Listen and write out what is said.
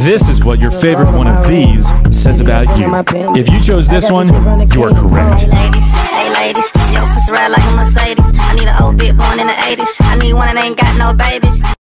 this is what your favorite one of these says about you. If you chose this one, you are correct. Hey ladies, yo, pussy ride like a Mercedes. I need an old bitch born in the 80s. I need one that ain't got no babies.